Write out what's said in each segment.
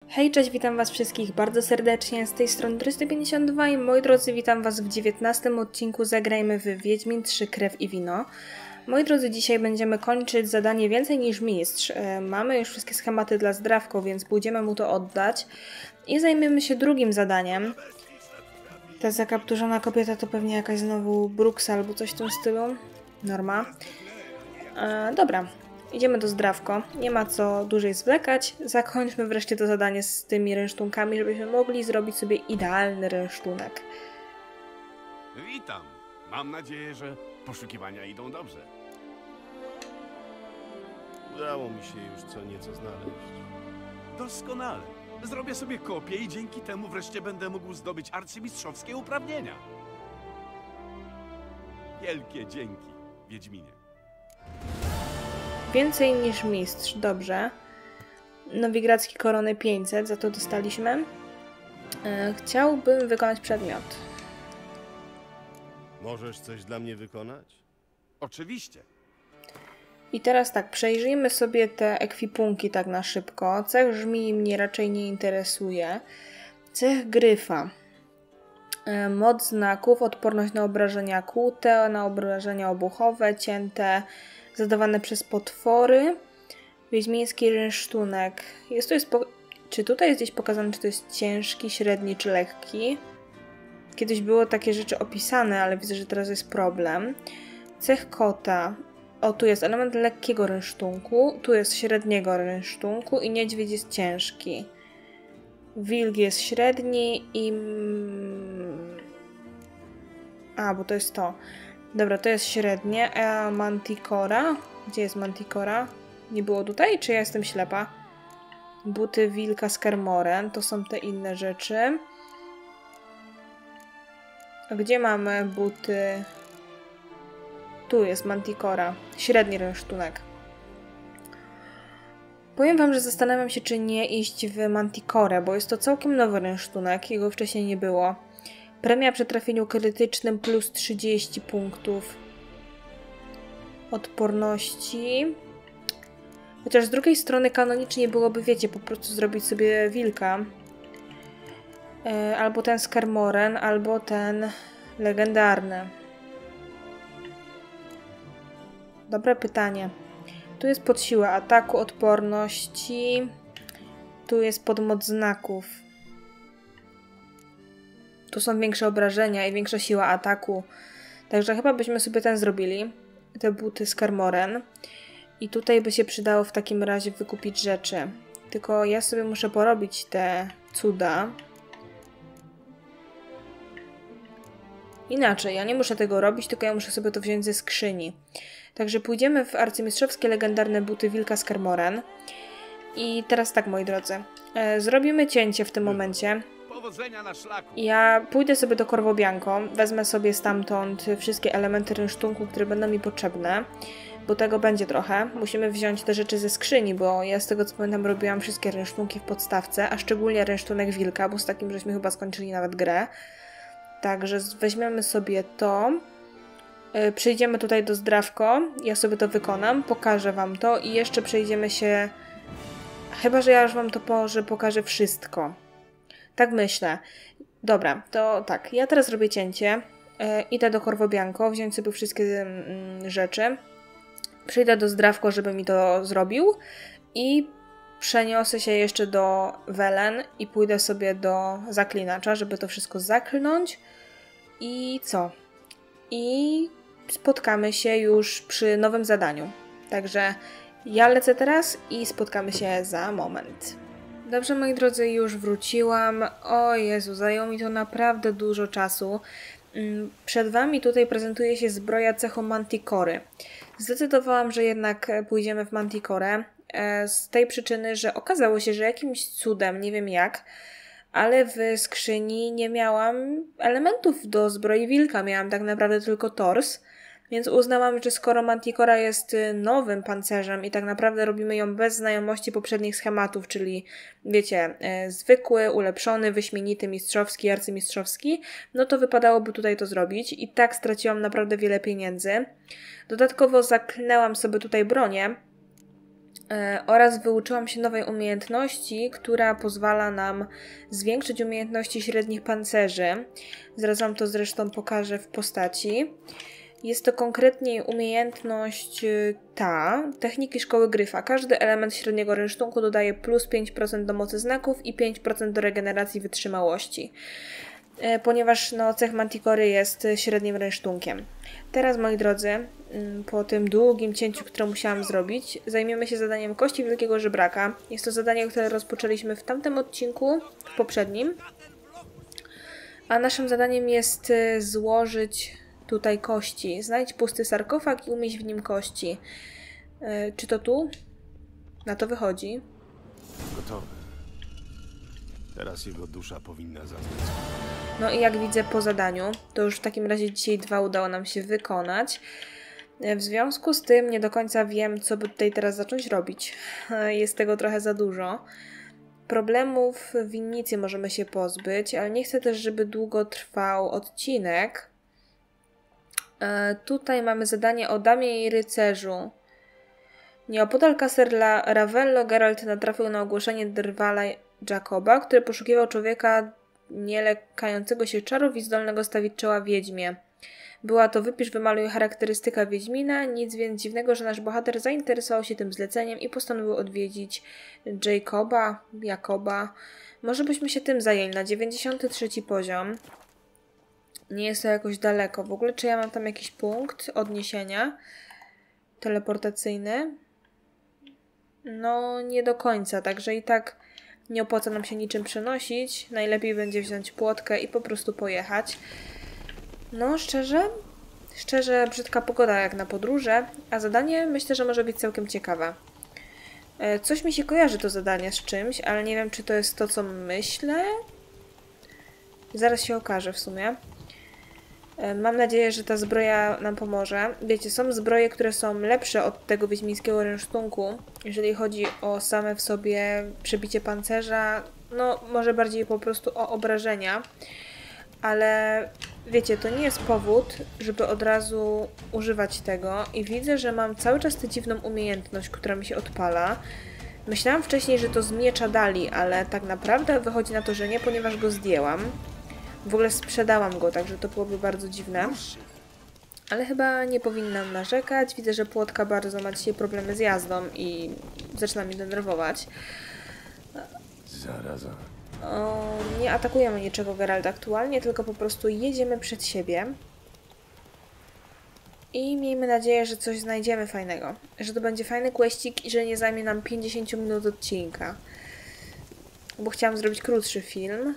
Hej, cześć, witam was wszystkich bardzo serdecznie, z tej strony 352 i moi drodzy, witam was w 19 odcinku Zagrajmy w Wiedźmin 3 Krew i Wino. Moi drodzy, dzisiaj będziemy kończyć zadanie Więcej niż Mistrz. Mamy już wszystkie schematy dla Zdrawko, więc pójdziemy mu to oddać i zajmiemy się drugim zadaniem. Ta zakapturzona kobieta to pewnie jakaś znowu Bruxa albo coś w tym stylu. Norma. Dobra. Idziemy do Zdrawko. Nie ma co dłużej zwlekać. Zakończmy wreszcie to zadanie z tymi rynsztunkami, żebyśmy mogli zrobić sobie idealny rynsztunek. Witam. Mam nadzieję, że poszukiwania idą dobrze. Udało mi się już co nieco znaleźć. Doskonale. Zrobię sobie kopię i dzięki temu wreszcie będę mógł zdobyć arcymistrzowskie uprawnienia. Wielkie dzięki, Wiedźminie. Więcej niż mistrz, dobrze. Nowigradzki korony 500, za to dostaliśmy. Chciałbym wykonać przedmiot. Możesz coś dla mnie wykonać? Oczywiście. I teraz tak, przejrzyjmy sobie te ekwipunki tak na szybko. Cech żmii mnie raczej nie interesuje. Cech gryfa. Moc znaków, odporność na obrażenia kłute, na obrażenia obuchowe, cięte, zadawane przez potwory. Wiedźmiński rynsztunek. Czy tutaj jest gdzieś pokazane, czy to jest ciężki, średni czy lekki? Kiedyś było takie rzeczy opisane, ale widzę, że teraz jest problem. Cech kota. O, tu jest element lekkiego rynsztunku, tu jest średniego rynsztunku i niedźwiedź jest ciężki. Wilk jest średni i... bo to jest to. Dobra, to jest średnie. Manticora? Gdzie jest Manticora? Nie było tutaj? Czy ja jestem ślepa? Buty wilka z Kermoren. To są te inne rzeczy. A gdzie mamy buty? Tu jest Manticora. Średni rynsztunek. Powiem wam, że zastanawiam się, czy nie iść w Manticorę, bo jest to całkiem nowy rynsztunek. Jego wcześniej nie było. Premia przy trafieniu krytycznym plus 30 punktów odporności. Chociaż z drugiej strony kanonicznie byłoby, wiecie, po prostu zrobić sobie wilka. Albo ten z Kermoren, albo ten legendarny. Dobre pytanie. Tu jest pod siłę ataku, odporności. Tu jest pod moc znaków. Tu są większe obrażenia i większa siła ataku. Także chyba byśmy sobie ten zrobili. Te buty z Kermoren. I tutaj by się przydało w takim razie wykupić rzeczy. Tylko ja sobie muszę porobić te cuda. Inaczej, ja nie muszę tego robić, tylko ja muszę sobie to wziąć ze skrzyni. Także pójdziemy w arcymistrzowskie legendarne buty wilka z Kermoren. I teraz tak, moi drodzy. Zrobimy cięcie w tym momencie. Powodzenia na szlaku. Ja pójdę sobie do Corvo Bianco, wezmę sobie stamtąd wszystkie elementy rynsztunku, które będą mi potrzebne, bo tego będzie trochę. Musimy wziąć te rzeczy ze skrzyni, bo ja z tego co pamiętam robiłam wszystkie rynsztunki w podstawce, a szczególnie rynsztunek wilka, bo z takim żeśmy chyba skończyli nawet grę. Także weźmiemy sobie to, przyjdziemy tutaj do Zdrawko, ja sobie to wykonam, pokażę wam to i jeszcze przejdziemy się, chyba że ja już wam to pokażę wszystko. Tak myślę. Dobra, to tak, ja teraz robię cięcie, idę do Corvo Bianco, wziąć sobie wszystkie rzeczy, przyjdę do Zdrawko, żeby mi to zrobił i przeniosę się jeszcze do Welen i pójdę sobie do zaklinacza, żeby to wszystko zaklnąć i co? I spotkamy się już przy nowym zadaniu. Także ja lecę teraz i spotkamy się za moment. Dobrze, moi drodzy, już wróciłam. O Jezu, zajęło mi to naprawdę dużo czasu. Przed wami tutaj prezentuje się zbroja cechu Manticory. Zdecydowałam, że jednak pójdziemy w Manticorę. Z tej przyczyny, że okazało się, że jakimś cudem, nie wiem jak, ale w skrzyni nie miałam elementów do zbroi wilka. Miałam tak naprawdę tylko tors. Więc uznałam, że skoro Manticora jest nowym pancerzem i tak naprawdę robimy ją bez znajomości poprzednich schematów, czyli wiecie, zwykły, ulepszony, wyśmienity, mistrzowski, arcymistrzowski, no to wypadałoby tutaj to zrobić i tak straciłam naprawdę wiele pieniędzy. Dodatkowo zaklnęłam sobie tutaj bronię, Oraz wyuczyłam się nowej umiejętności, która pozwala nam zwiększyć umiejętności średnich pancerzy. Zaraz wam to zresztą pokażę w postaci. Jest to konkretnie umiejętność techniki szkoły Gryfa. Każdy element średniego rynsztunku dodaje plus 5% do mocy znaków i 5% do regeneracji wytrzymałości. Ponieważ cech Manticory jest średnim rynsztunkiem. Teraz, moi drodzy, po tym długim cięciu, które musiałam zrobić, zajmiemy się zadaniem Kości Wielkiego Żebraka. Jest to zadanie, które rozpoczęliśmy w tamtym odcinku, w poprzednim. A naszym zadaniem jest złożyć tutaj kości. Znajdź pusty sarkofag i umieść w nim kości. Czy to tu? Na to wychodzi. Gotowe. Teraz jego dusza powinna zasnąć. No i jak widzę po zadaniu, to już w takim razie dzisiaj 2 udało nam się wykonać. W związku z tym nie do końca wiem, co by tutaj teraz zacząć robić. Jest tego trochę za dużo. Problemów w winnicy możemy się pozbyć, ale nie chcę też, żeby długo trwał odcinek. Tutaj mamy zadanie o damie i rycerzu. Nieopodal Caserla Ravello Geralt natrafił na ogłoszenie drwala Jacoba, który poszukiwał człowieka nielekającego się czarów i zdolnego stawić czoła wiedźmie. Była to wypisz, wymaluj charakterystyka wiedźmina, nic więc dziwnego, że nasz bohater zainteresował się tym zleceniem i postanowił odwiedzić Jacoba. Może byśmy się tym zajęli na 93 poziom. Nie jest to jakoś daleko. W ogóle czy ja mam tam jakiś punkt odniesienia teleportacyjny? No nie do końca, także i tak nie opłaca nam się niczym przenosić. Najlepiej będzie wziąć płotkę i po prostu pojechać. No szczerze brzydka pogoda jak na podróże, a zadanie myślę, że może być całkiem ciekawe. Coś mi się kojarzy to zadanie z czymś, ale nie wiem, czy to jest to, co myślę. Zaraz się okaże w sumie. Mam nadzieję, że ta zbroja nam pomoże. Wiecie, są zbroje, które są lepsze od tego wiedźmińskiego rynsztunku, jeżeli chodzi o same w sobie przebicie pancerza, no może bardziej po prostu o obrażenia, ale wiecie, to nie jest powód, żeby od razu używać tego i widzę, że mam cały czas tę dziwną umiejętność, która mi się odpala. Myślałam wcześniej, że to z miecza dali, ale tak naprawdę wychodzi na to, że nie, ponieważ go zdjęłam. W ogóle sprzedałam go, także to byłoby bardzo dziwne. Ale chyba nie powinnam narzekać. Widzę, że płotka bardzo ma dzisiaj problemy z jazdą i zaczyna mnie denerwować. Zaraza. Nie atakujemy niczego Geralt aktualnie, tylko po prostu jedziemy przed siebie. I miejmy nadzieję, że coś znajdziemy fajnego. Że to będzie fajny questik i że nie zajmie nam 50 minut odcinka. Bo chciałam zrobić krótszy film.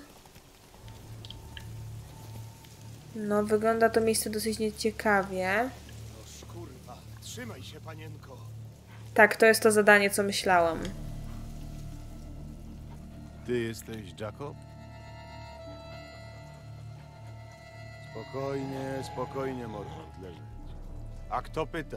No, wygląda to miejsce dosyć nieciekawie. No kurwa, trzymaj się, panienko. Tak, to jest to zadanie, co myślałam. Ty jesteś Jacob? Spokojnie, Morford, leżeć. A kto pyta?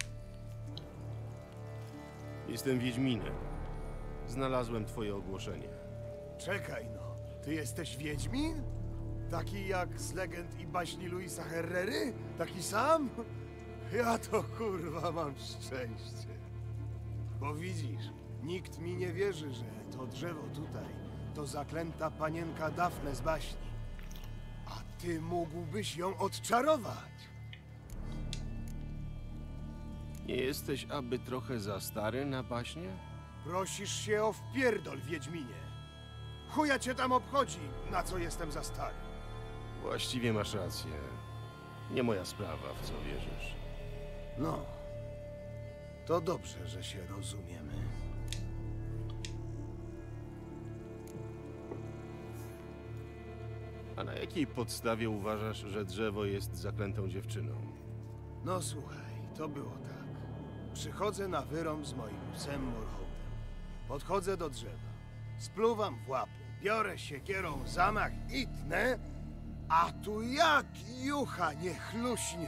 Jestem Wiedźminem. Znalazłem twoje ogłoszenie. Czekaj no, ty jesteś Wiedźmin? Taki jak z legend i baśni Luisa Herrery? Taki sam? Ja to kurwa mam szczęście. Bo widzisz, nikt mi nie wierzy, że to drzewo tutaj to zaklęta panienka Dafne z baśni. A ty mógłbyś ją odczarować. Nie jesteś aby trochę za stary na baśnie? Prosisz się o wpierdol, Wiedźminie. Chuja cię tam obchodzi, na co jestem za stary. Właściwie masz rację. Nie moja sprawa, w co wierzysz. No, to dobrze, że się rozumiemy. A na jakiej podstawie uważasz, że drzewo jest zaklętą dziewczyną? No słuchaj, to było tak. Przychodzę na wyrom z moim psem Morhołtem. Podchodzę do drzewa, spluwam w łapy, biorę siekierą zamach i tnę, a tu jak jucha nie chluśnie.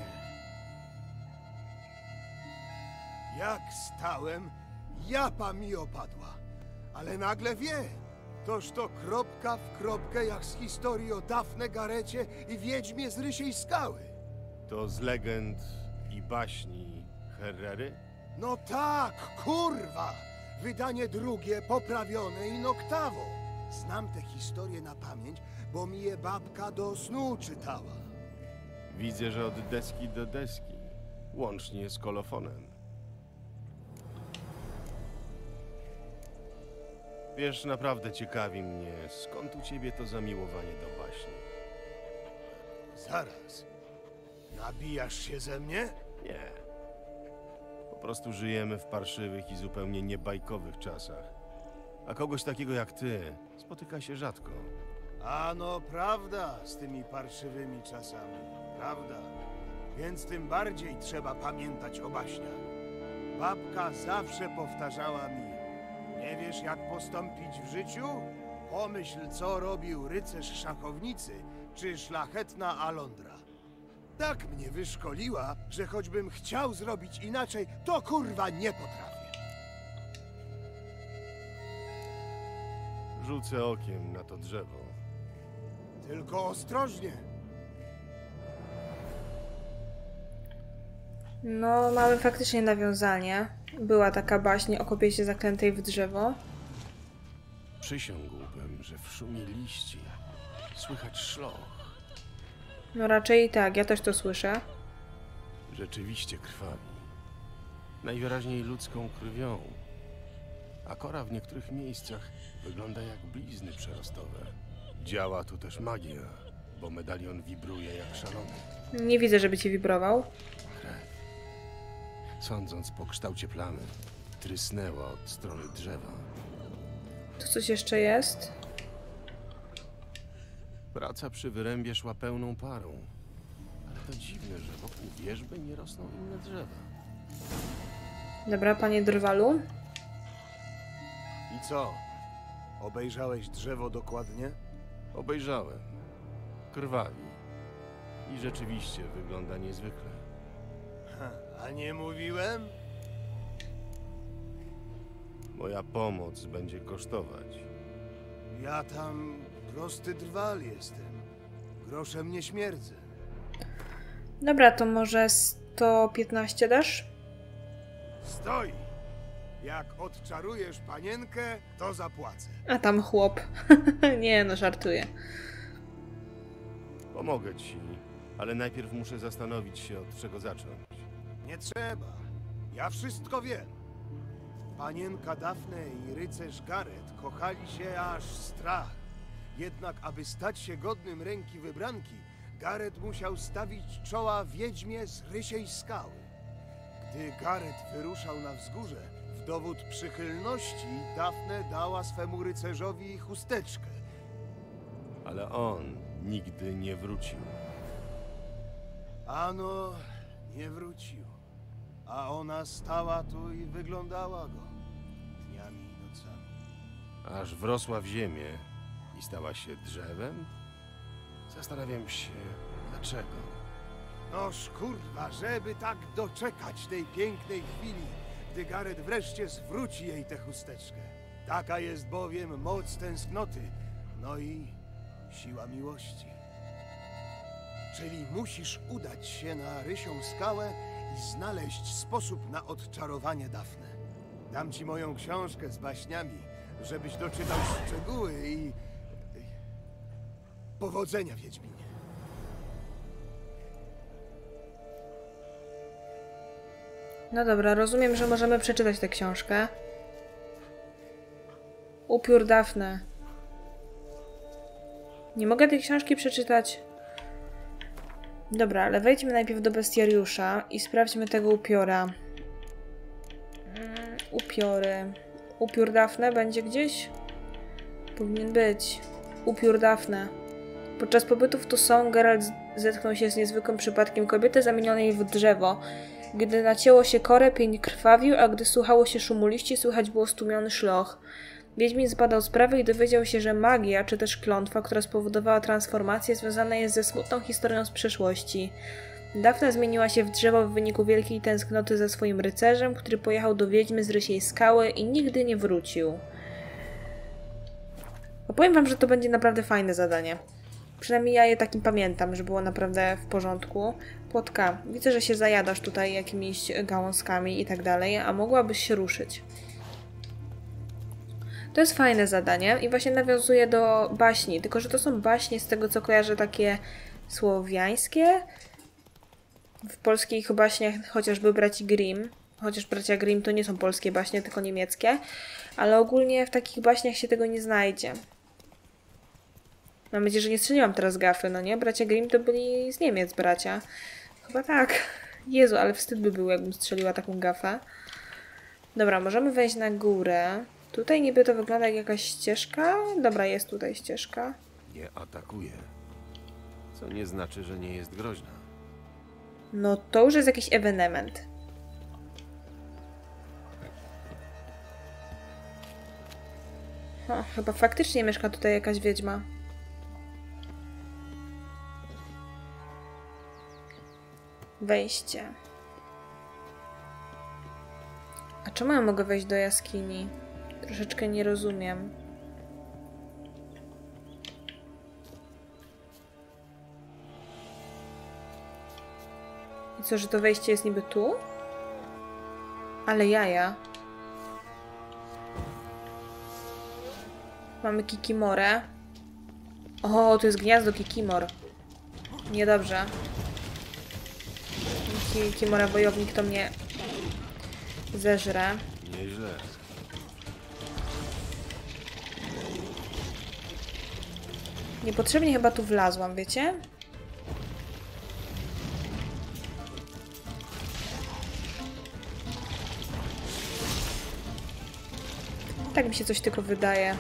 Jak stałem, japa mi opadła, ale nagle wiem, toż to kropka w kropkę jak z historii o Dafne Garecie i Wiedźmie z Rysiej Skały. To z legend i baśni Herrery? No tak, kurwa! wydanie drugie, poprawione i noktawo. Znam te historie na pamięć, bo mi je babka do snu czytała. Widzę, że od deski do deski, łącznie z kolofonem. Wiesz, naprawdę ciekawi mnie, skąd u ciebie to zamiłowanie do baśni. Zaraz. Nabijasz się ze mnie? Nie. Po prostu żyjemy w parszywych i zupełnie niebajkowych czasach. A kogoś takiego jak ty spotyka się rzadko. A no, prawda, z tymi parszywymi czasami. Prawda. Więc tym bardziej trzeba pamiętać o baśniach. Babka zawsze powtarzała mi: nie wiesz, jak postąpić w życiu? Pomyśl, co robił rycerz szachownicy czy szlachetna Alondra. Tak mnie wyszkoliła, że choćbym chciał zrobić inaczej, to kurwa nie potrafię. Rzucę okiem na to drzewo. Tylko ostrożnie. No, mamy faktycznie nawiązanie. Była taka baśń o kobiecie zaklętej w drzewo. Przysiągłbym, że w szumie liści słychać szloch. No raczej tak, ja też to słyszę. Rzeczywiście krwawi. Najwyraźniej ludzką krwią. A kora w niektórych miejscach wygląda jak blizny przerostowe. Działa tu też magia, bo medalion wibruje jak szalony. Nie widzę, żeby ci wibrował. Krew. Sądząc po kształcie plamy, trysnęła od strony drzewa. Tu coś jeszcze jest. Praca przy wyrębie szła pełną parą. Ale to dziwne, że wokół wierzby nie rosną inne drzewa. Dobra, panie Drwalu. I co? Obejrzałeś drzewo dokładnie? Obejrzałem. Krwawi. I rzeczywiście wygląda niezwykle. A nie mówiłem? Moja pomoc będzie kosztować. Ja tam prosty drwal jestem. Groszem nie śmierdzę. Dobra, to może 115 dasz? Stoi! Jak odczarujesz panienkę, to zapłacę. A tam chłop. Nie, no żartuję. Pomogę ci, ale najpierw muszę zastanowić się, od czego zacząć. Nie trzeba. Ja wszystko wiem. Panienka Dafne i rycerz Gareth kochali się aż strach. Jednak, aby stać się godnym ręki wybranki, Gareth musiał stawić czoła wiedźmie z Rysiej Skały. Gdy Gareth wyruszał na wzgórze, w dowód przychylności Dafne dała swemu rycerzowi chusteczkę. Ale on nigdy nie wrócił. Ano, nie wrócił. A ona stała tu i wyglądała go dniami i nocami. Aż wrosła w ziemię i stała się drzewem? Zastanawiam się, dlaczego. Noż kurwa, żeby tak doczekać tej pięknej chwili, gdy Gareth wreszcie zwróci jej tę chusteczkę. Taka jest bowiem moc tęsknoty, no i siła miłości. Czyli musisz udać się na Rysią Skałę i znaleźć sposób na odczarowanie Dafne. Dam ci moją książkę z baśniami, żebyś doczytał szczegóły i... Powodzenia, Wiedźminie. No dobra, rozumiem, że możemy przeczytać tę książkę. Upiór Dafne. Nie mogę tej książki przeczytać. Dobra, ale wejdźmy najpierw do bestiariusza i sprawdźmy tego upiora. Upiory. Upiór Dafne będzie gdzieś? Powinien być. Upiór Dafne. Podczas pobytu w Toussaint Geralt zetknął się z niezwykłym przypadkiem kobiety zamienionej w drzewo. Gdy nacięło się korę, pień krwawił, a gdy słuchało się szumu liści, słychać było stłumiony szloch. Wiedźmin zbadał sprawę i dowiedział się, że magia, czy też klątwa, która spowodowała transformację, związana jest ze smutną historią z przeszłości. Dafna zmieniła się w drzewo w wyniku wielkiej tęsknoty za swoim rycerzem, który pojechał do wiedźmy z Rysiej Skały i nigdy nie wrócił. Powiem wam, że to będzie naprawdę fajne zadanie. Przynajmniej ja je takim pamiętam, że było naprawdę w porządku. Płotka, widzę, że się zajadasz tutaj jakimiś gałązkami i tak dalej, a mogłabyś się ruszyć. To jest fajne zadanie i właśnie nawiązuje do baśni, tylko że to są baśnie z tego co kojarzę takie słowiańskie. W polskich baśniach chociażby braci Grimm, chociaż bracia Grimm to nie są polskie baśnie, tylko niemieckie, ale ogólnie w takich baśniach się tego nie znajdzie. Mam nadzieję, że nie strzeliłam teraz gafy, no nie? Bracia Grimm to byli z Niemiec bracia. Chyba tak. Jezu, ale wstyd by był, jakbym strzeliła taką gafę. Dobra, możemy wejść na górę. Tutaj niby to wygląda jak jakaś ścieżka. Dobra, jest tutaj ścieżka. Nie atakuje. Co nie znaczy, że nie jest groźna. No to już jest jakiś ewenement. O, chyba faktycznie mieszka tutaj jakaś wiedźma. Wejście. A czemu ja mogę wejść do jaskini? Troszeczkę nie rozumiem. I co, że to wejście jest niby tu? Ale jaja. Mamy Kikimorę. O, to jest gniazdo Kikimor. Niedobrze. Kikimora wojownik to mnie zeżre. Nieźle. Niepotrzebnie chyba tu wlazłam, wiecie? Tak mi się coś tylko wydaje.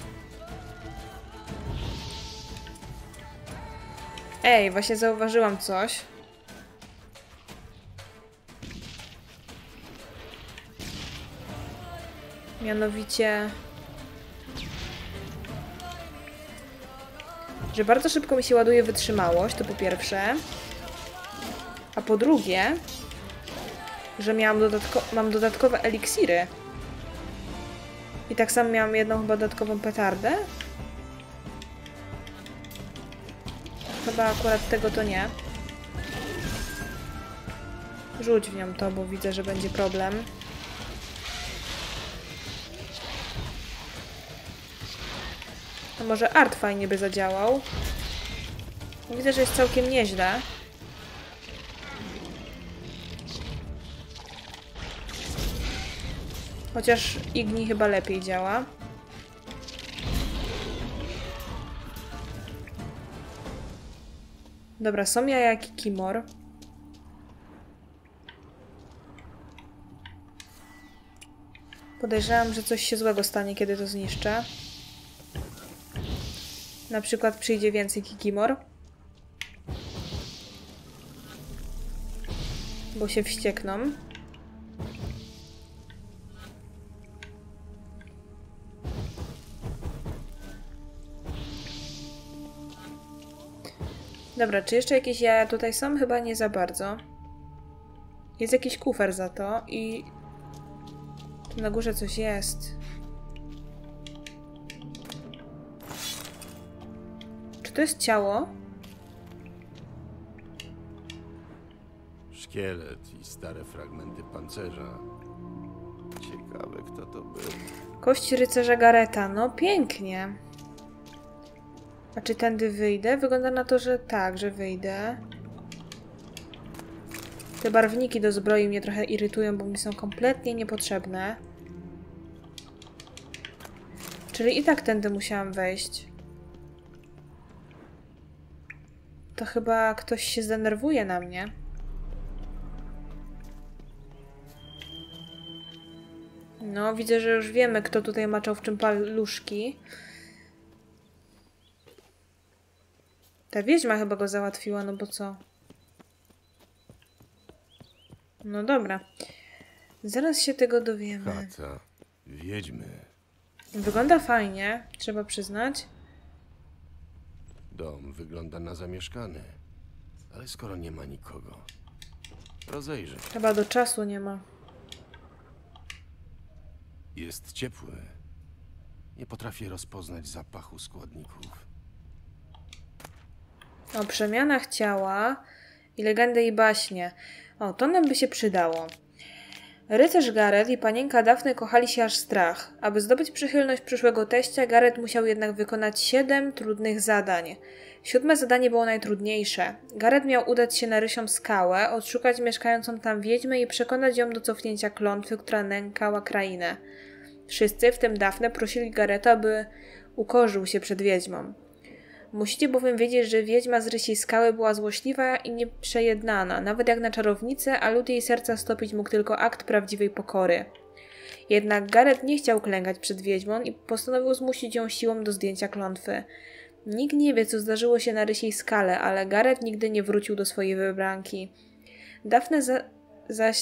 Ej, właśnie zauważyłam coś. Mianowicie... że bardzo szybko mi się ładuje wytrzymałość, to po pierwsze. A po drugie... że mam dodatkowe eliksiry. I tak samo miałam jedną chyba dodatkową petardę. Chyba akurat tego to nie. Rzuć w nią to, bo widzę, że będzie problem. A może art fajnie by zadziałał. Widzę, że jest całkiem nieźle. Chociaż Igni chyba lepiej działa. Dobra, są jaja Kikimor. Podejrzewam, że coś się złego stanie, kiedy to zniszczę. Na przykład przyjdzie więcej Kikimor. Bo się wściekną. Dobra, czy jeszcze jakieś jaja tutaj są? Chyba nie za bardzo. Jest jakiś kufer za to i... tu na górze coś jest. Czy to jest ciało? Szkielet i stare fragmenty pancerza. Ciekawe, kto to był. Kość rycerza Gareta. No, pięknie. A czy tędy wyjdę? Wygląda na to, że tak, że wyjdę. Te barwniki do zbroi mnie trochę irytują, bo mi są kompletnie niepotrzebne. Czyli i tak tędy musiałam wejść. To chyba ktoś się zdenerwuje na mnie. No, widzę, że już wiemy, kto tutaj maczał w czym paluszki. Ta wiedźma chyba go załatwiła, no bo co? No dobra. Zaraz się tego dowiemy. Chata wiedźmy. Wygląda fajnie, trzeba przyznać. Dom wygląda na zamieszkany. Ale skoro nie ma nikogo, rozejrzyj. Chyba do czasu nie ma. Jest ciepły. Nie potrafię rozpoznać zapachu składników. O przemianach ciała i legendy i baśnie. O, to nam by się przydało. Rycerz Gareth i panienka Daphne kochali się aż strach. Aby zdobyć przychylność przyszłego teścia, Gareth musiał jednak wykonać 7 trudnych zadań. 7. zadanie było najtrudniejsze. Gareth miał udać się na Rysią Skałę, odszukać mieszkającą tam wiedźmę i przekonać ją do cofnięcia klątwy, która nękała krainę. Wszyscy, w tym Daphne, prosili Garetha, by ukorzył się przed wiedźmą. Musicie bowiem wiedzieć, że wiedźma z Rysiej Skały była złośliwa i nieprzejednana, nawet jak na czarownicę, a lód jej serca stopić mógł tylko akt prawdziwej pokory. Jednak Gareth nie chciał klękać przed wiedźmą i postanowił zmusić ją siłą do zdjęcia klątwy. Nikt nie wie, co zdarzyło się na Rysiej Skale, ale Gareth nigdy nie wrócił do swojej wybranki. Daphne zaś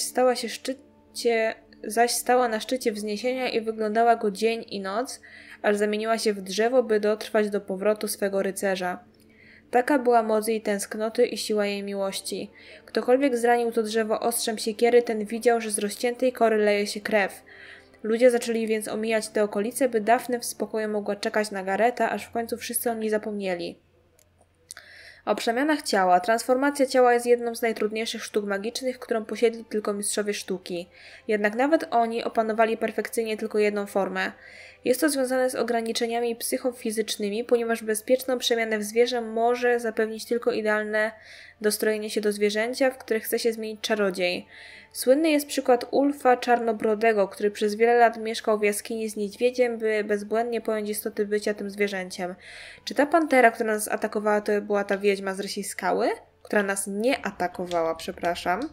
stała na szczycie wzniesienia i wyglądała go dzień i noc, aż zamieniła się w drzewo, by dotrwać do powrotu swego rycerza. Taka była moc jej tęsknoty i siła jej miłości. Ktokolwiek zranił to drzewo ostrzem siekiery, ten widział, że z rozciętej kory leje się krew. Ludzie zaczęli więc omijać te okolice, by Daphne w spokoju mogła czekać na Garetha, aż w końcu wszyscy o niej zapomnieli. O przemianach ciała. Transformacja ciała jest jedną z najtrudniejszych sztuk magicznych, którą posiedli tylko mistrzowie sztuki. Jednak nawet oni opanowali perfekcyjnie tylko jedną formę. Jest to związane z ograniczeniami psychofizycznymi, ponieważ bezpieczną przemianę w zwierzę może zapewnić tylko idealne dostrojenie się do zwierzęcia, w które chce się zmienić czarodziej. Słynny jest przykład Ulfa Czarnobrodego, który przez wiele lat mieszkał w jaskini z niedźwiedziem, by bezbłędnie pojąć istoty bycia tym zwierzęciem. Czy ta pantera, która nas atakowała, to była ta wiedźma z Rysiej Skały? Która nas nie atakowała, przepraszam.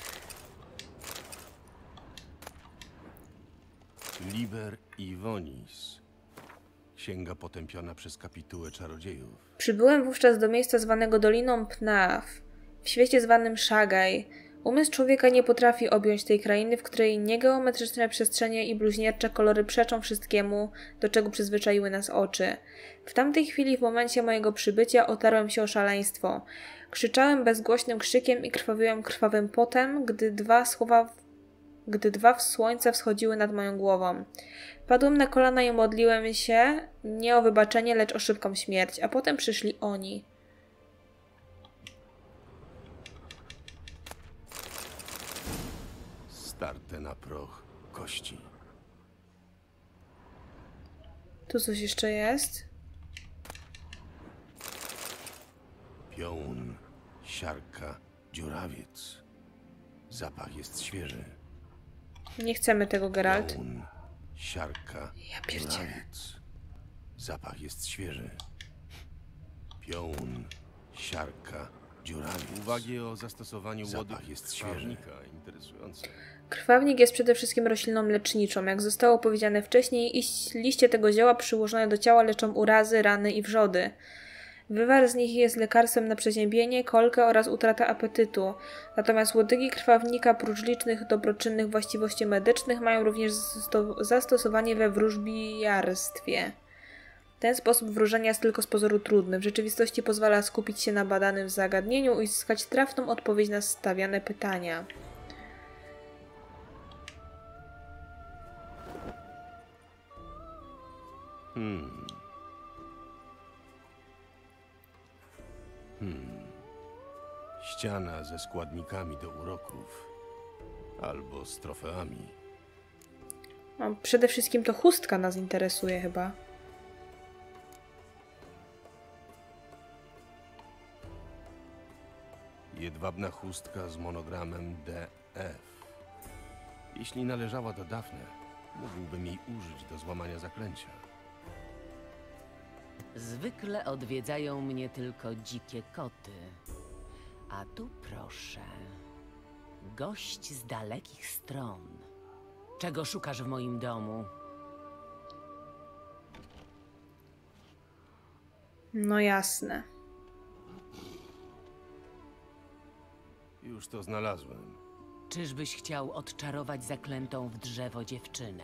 Liber Ivonis. Księga potępiona przez kapitułę czarodziejów. Przybyłem wówczas do miejsca zwanego Doliną Pnaw, w świecie zwanym Shagaj. Umysł człowieka nie potrafi objąć tej krainy, w której niegeometryczne przestrzenie i bluźniercze kolory przeczą wszystkiemu, do czego przyzwyczaiły nas oczy. W tamtej chwili, w momencie mojego przybycia, otarłem się o szaleństwo. Krzyczałem bezgłośnym krzykiem i krwawiłem krwawym potem, gdy dwa słońca wschodziły nad moją głową. Padłem na kolana i modliłem się nie o wybaczenie, lecz o szybką śmierć, a potem przyszli oni. Starte na proch kości. Tu coś jeszcze jest? Piołun, siarka, dziurawiec. Zapach jest świeży. Nie chcemy tego, Geralt. Piołun, siarka, Ja pierdzielę. dziurawiec. Zapach jest świeży. Piołun, siarka, dziurawiec. Uwagi o zastosowaniu wody jest świeży. Interesujące. Krwawnik jest przede wszystkim rośliną leczniczą. Jak zostało powiedziane wcześniej, liście tego zioła przyłożone do ciała leczą urazy, rany i wrzody. Wywar z nich jest lekarstwem na przeziębienie, kolkę oraz utratę apetytu. Natomiast łodygi krwawnika, prócz licznych dobroczynnych właściwości medycznych, mają również zastosowanie we wróżbiarstwie. Ten sposób wróżenia jest tylko z pozoru trudny. W rzeczywistości pozwala skupić się na badanym zagadnieniu i uzyskać trafną odpowiedź na stawiane pytania. Ściana ze składnikami do uroków. Albo z trofeami. No, przede wszystkim to chustka nas interesuje chyba. Jedwabna chustka z monogramem DF. Jeśli należała do Daphne, mógłbym jej użyć do złamania zaklęcia. Zwykle odwiedzają mnie tylko dzikie koty. A tu proszę. Gość z dalekich stron. Czego szukasz w moim domu? No jasne. Już to znalazłem. Czyżbyś chciał odczarować zaklętą w drzewo dziewczynę?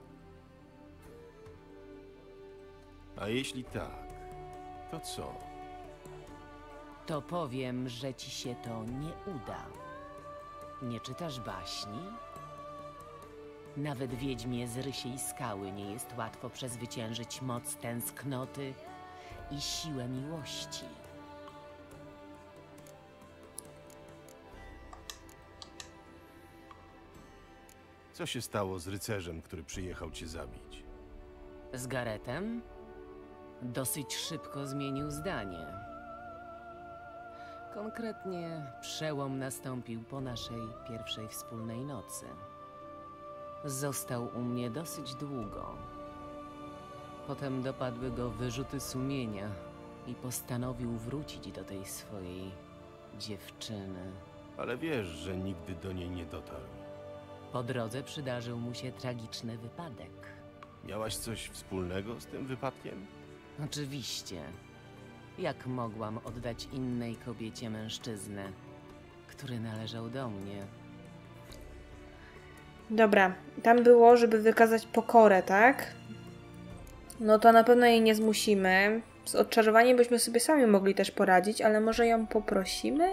A jeśli tak, to co? To powiem, że ci się to nie uda. Nie czytasz baśni? Nawet wiedźmie z Rysiej Skały nie jest łatwo przezwyciężyć moc tęsknoty i siłę miłości. Co się stało z rycerzem, który przyjechał cię zabić? Z Garetem dosyć szybko zmienił zdanie. Konkretnie przełom nastąpił po naszej pierwszej wspólnej nocy. Został u mnie dosyć długo. Potem dopadły go wyrzuty sumienia i postanowił wrócić do tej swojej dziewczyny. Ale wiesz, że nigdy do niej nie dotarł. Po drodze przydarzył mu się tragiczny wypadek. Miałaś coś wspólnego z tym wypadkiem? Oczywiście. Jak mogłam oddać innej kobiecie mężczyznę, który należał do mnie? Dobra, tam było, żeby wykazać pokorę, tak? No to na pewno jej nie zmusimy. Z odczarowaniem byśmy sobie sami mogli też poradzić, ale może ją poprosimy?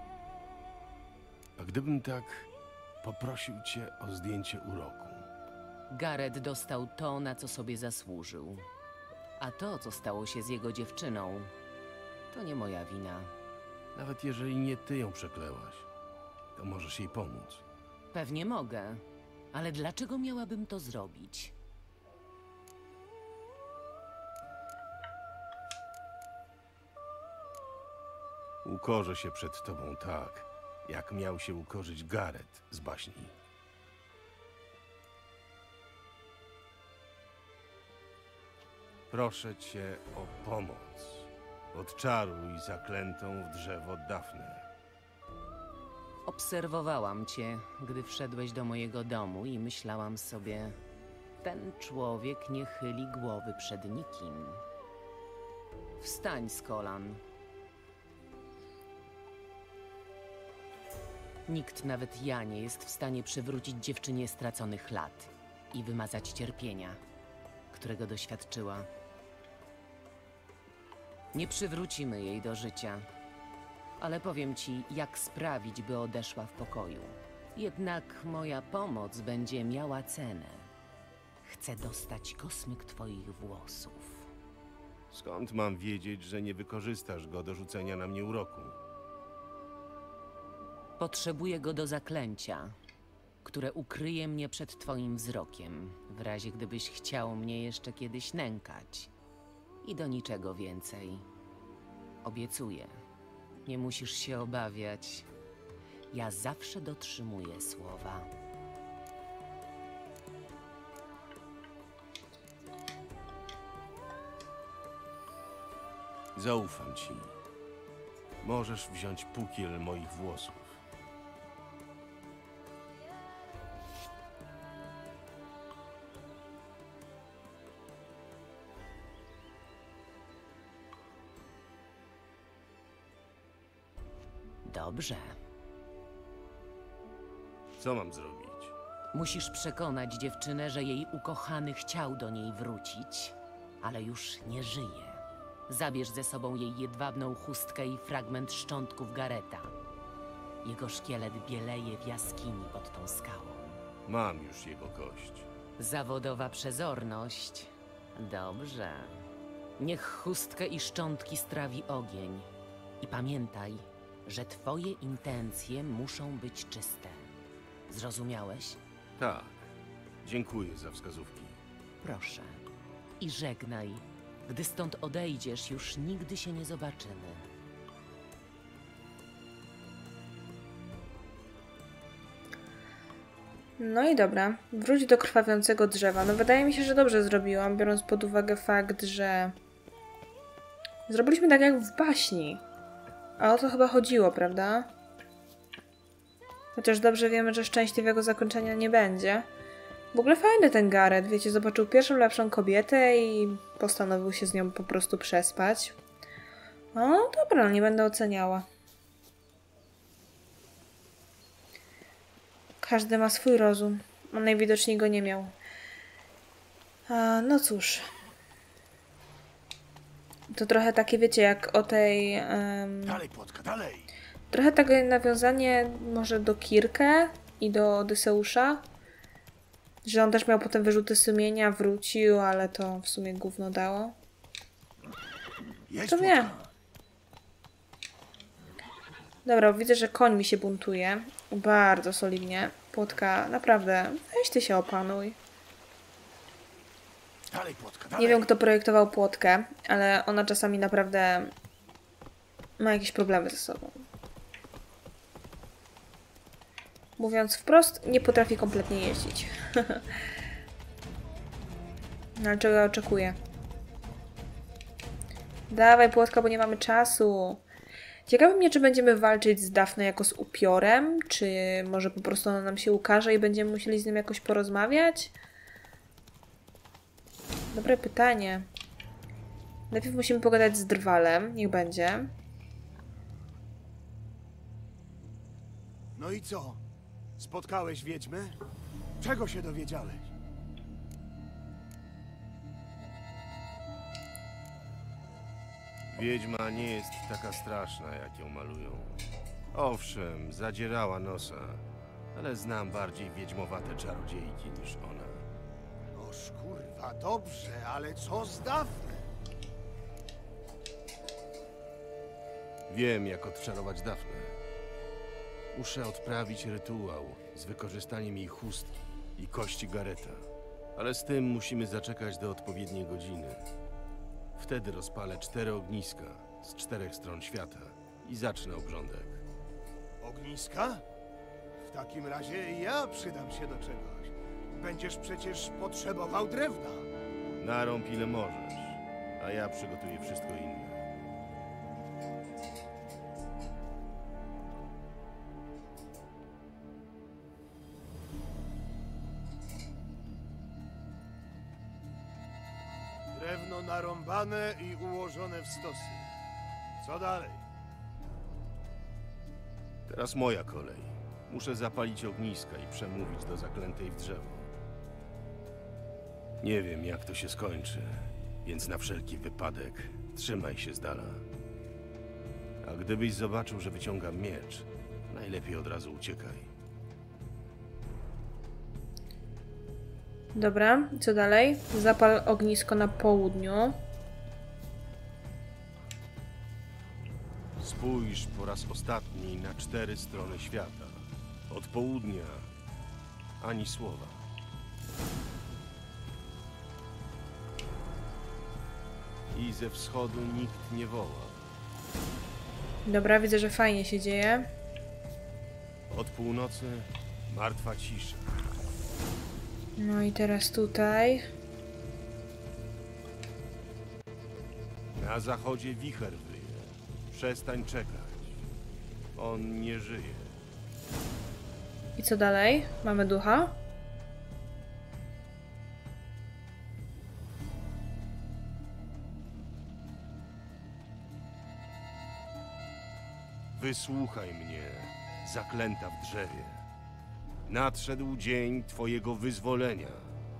A gdybym tak poprosił cię o zdjęcie uroku? Garet dostał to, na co sobie zasłużył. A to, co stało się z jego dziewczyną, to nie moja wina. Nawet jeżeli nie ty ją przeklełaś, to możesz jej pomóc. Pewnie mogę, ale dlaczego miałabym to zrobić? Ukorzę się przed tobą tak, jak miał się ukorzyć Garet z baśni. Proszę cię o pomoc. Odczaruj zaklętą w drzewo Dafnę. Obserwowałam cię, gdy wszedłeś do mojego domu i myślałam sobie, ten człowiek nie chyli głowy przed nikim. Wstań z kolan. Nikt, nawet ja, nie jest w stanie przywrócić dziewczynie straconych lat i wymazać cierpienia, którego doświadczyła. Nie przywrócimy jej do życia, ale powiem ci, jak sprawić, by odeszła w pokoju. Jednak moja pomoc będzie miała cenę. Chcę dostać kosmyk twoich włosów. Skąd mam wiedzieć, że nie wykorzystasz go do rzucenia na mnie uroku? Potrzebuję go do zaklęcia, które ukryje mnie przed twoim wzrokiem, w razie gdybyś chciał mnie jeszcze kiedyś nękać. I do niczego więcej. Obiecuję, nie musisz się obawiać. Ja zawsze dotrzymuję słowa. Zaufam ci. Możesz wziąć pukiel moich włosów. Dobrze. Co mam zrobić? Musisz przekonać dziewczynę, że jej ukochany chciał do niej wrócić, ale już nie żyje. Zabierz ze sobą jej jedwabną chustkę i fragment szczątków Gareta. Jego szkielet bieleje w jaskini pod tą skałą. Mam już jego kość. Zawodowa przezorność. Dobrze. Niech chustkę i szczątki strawi ogień. I pamiętaj, że twoje intencje muszą być czyste. Zrozumiałeś? Tak. Dziękuję za wskazówki. Proszę. I żegnaj. Gdy stąd odejdziesz, już nigdy się nie zobaczymy. No i dobra, wróć do krwawiącego drzewa. No wydaje mi się, że dobrze zrobiłam, biorąc pod uwagę fakt, że zrobiliśmy tak jak w baśni. A o to chyba chodziło, prawda? Chociaż dobrze wiemy, że szczęśliwego zakończenia nie będzie. W ogóle fajny ten Garet, wiecie, zobaczył pierwszą lepszą kobietę i postanowił się z nią po prostu przespać. O, dobra, nie będę oceniała. Każdy ma swój rozum. On najwidoczniej go nie miał. No cóż. To trochę takie, wiecie, jak o tej... Dalej, Płotka, dalej! Trochę takie nawiązanie może do Kirke i do Odyseusza. Że on też miał potem wyrzuty sumienia, wrócił, ale to w sumie gówno dało. Jedź, To wie. Płotka. Dobra, widzę, że koń mi się buntuje. Bardzo solidnie. Płotka, naprawdę, weź ty się opanuj. Dalej, Płotka, dalej. Nie wiem, kto projektował Płotkę, ale ona czasami naprawdę ma jakieś problemy ze sobą. Mówiąc wprost, nie potrafi kompletnie jeździć. No, ale czego ja oczekuję? Dawaj, Płotka, bo nie mamy czasu. Ciekawe mnie, czy będziemy walczyć z Daphne jako z upiorem, czy może po prostu ona nam się ukaże i będziemy musieli z nim jakoś porozmawiać? Dobre pytanie. Najpierw musimy pogadać z Drwalem, niech będzie. No i co? Spotkałeś wiedźmę? Czego się dowiedziałeś? Wiedźma nie jest taka straszna, jak ją malują. Owszem, zadzierała nosa, ale znam bardziej wiedźmowate czarodziejki niż ona. Oż kurwa, dobrze, ale co z Dafne? Wiem, jak odczarować Dafnę. Muszę odprawić rytuał z wykorzystaniem jej chustki i kości Gareta. Ale z tym musimy zaczekać do odpowiedniej godziny. Wtedy rozpalę 4 ogniska z 4 stron świata i zacznę obrządek. Ogniska? W takim razie ja przydam się do czegoś. Będziesz przecież potrzebował drewna. Narąb ile możesz, a ja przygotuję wszystko inne. Drewno narąbane i ułożone w stosy. Co dalej? Teraz moja kolej. Muszę zapalić ogniska i przemówić do zaklętej w drzewo. Nie wiem, jak to się skończy, więc na wszelki wypadek trzymaj się z dala. A gdybyś zobaczył, że wyciągam miecz, najlepiej od razu uciekaj. Dobra, co dalej? Zapal ognisko na południu. Spójrz po raz ostatni na 4 strony świata. Od południa ani słowa. I ze wschodu nikt nie woła. Dobra, widzę, że fajnie się dzieje. Od północy martwa cisza. No i teraz tutaj. Na zachodzie wicher wyje. Przestań czekać. On nie żyje. I co dalej? Mamy ducha? Wysłuchaj mnie, zaklęta w drzewie. Nadszedł dzień twojego wyzwolenia.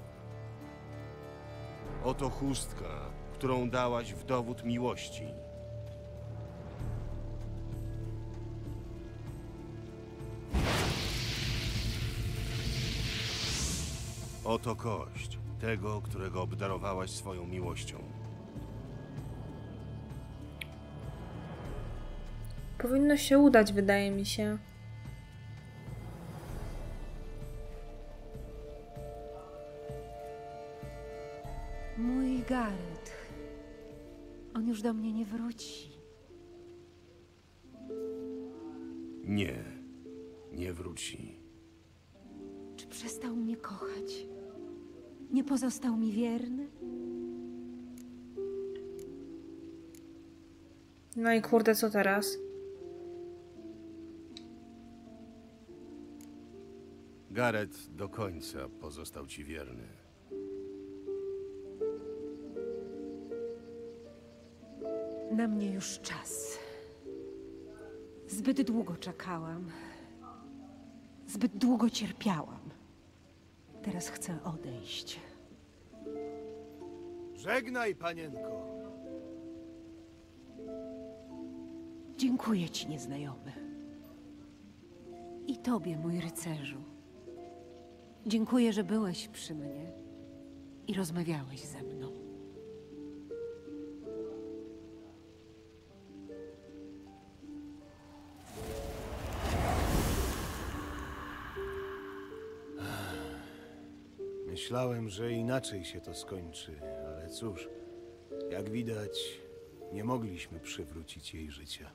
Oto chustka, którą dałaś w dowód miłości. Oto kość tego, którego obdarowałaś swoją miłością. Powinno się udać, wydaje mi się. Mój Gareth. On już do mnie nie wróci. Nie, nie wróci. Czy przestał mnie kochać? Nie pozostał mi wierny? No i kurde, co teraz? Gareth do końca pozostał ci wierny. Na mnie już czas. Zbyt długo czekałam. Zbyt długo cierpiałam. Teraz chcę odejść. Żegnaj, panienko. Dziękuję ci, nieznajomy. I tobie, mój rycerzu. Dziękuję, że byłeś przy mnie i rozmawiałeś ze mną. Myślałem, że inaczej się to skończy, ale cóż, jak widać, nie mogliśmy przywrócić jej życia.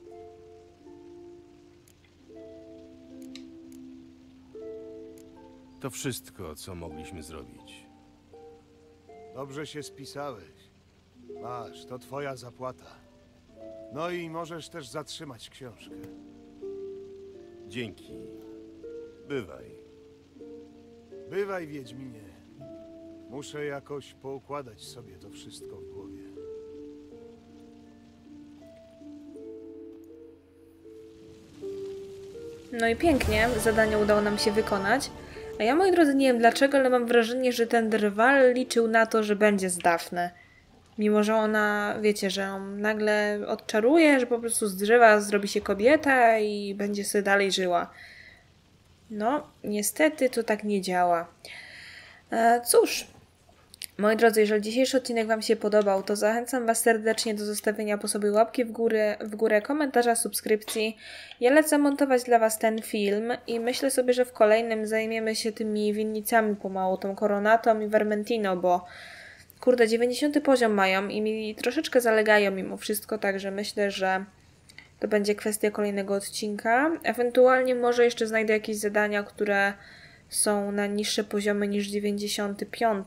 To wszystko, co mogliśmy zrobić. Dobrze się spisałeś. Masz, to twoja zapłata. No i możesz też zatrzymać książkę. Dzięki. Bywaj. Bywaj, Wiedźminie. Muszę jakoś poukładać sobie to wszystko w głowie. No i pięknie, zadanie udało nam się wykonać. A ja, moi drodzy, nie wiem dlaczego, ale mam wrażenie, że ten drwal liczył na to, że będzie z Dafne. Mimo, że ona, wiecie, że on nagle odczaruje, że po prostu z drzewa zrobi się kobieta i będzie sobie dalej żyła. No, niestety to tak nie działa. Cóż, moi drodzy, jeżeli dzisiejszy odcinek Wam się podobał, to zachęcam Was serdecznie do zostawienia po sobie łapki w górę, komentarza, subskrypcji. Ja lecę montować dla Was ten film i myślę sobie, że w kolejnym zajmiemy się tymi winnicami pomału, tą Coronatą i Vermentino, bo kurde, 90 poziom mają i mi troszeczkę zalegają mimo wszystko, także myślę, że to będzie kwestia kolejnego odcinka. Ewentualnie może jeszcze znajdę jakieś zadania, które są na niższe poziomy niż 95.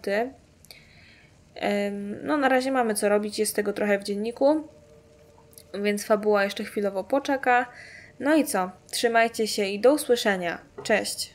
No na razie mamy co robić, jest tego trochę w dzienniku, więc fabuła jeszcze chwilowo poczeka. No i co? Trzymajcie się i do usłyszenia. Cześć!